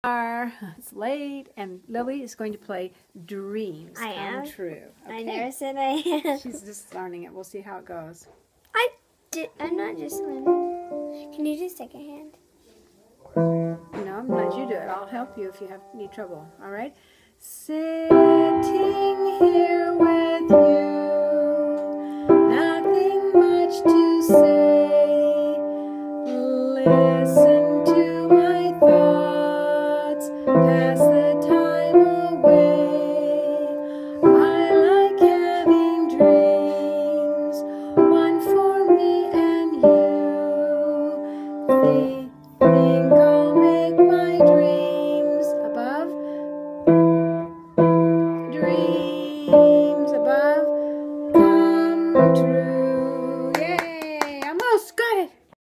It's late, and Lily is going to play Dreams Come True. Okay. I never said I am. She's just learning it. We'll see how it goes. I'm not just learning. Can you just take a hand? No, I'm glad you do it. I'll help you if you need trouble. All right? Sitting here with you, nothing much to say. Listen to my thoughts, pass the time away. I like having dreams, one for me and you.